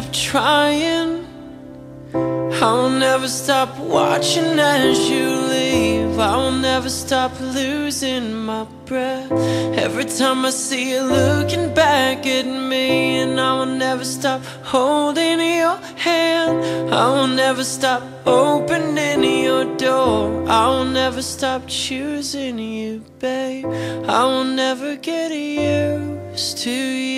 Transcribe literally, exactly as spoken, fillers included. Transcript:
stop trying. I will never stop watching as you leave. I will never stop losing my breath every time I see you looking back at me. And I will never stop holding your hand. I will never stop opening your door. I will never stop choosing you, babe. I will never get used to you.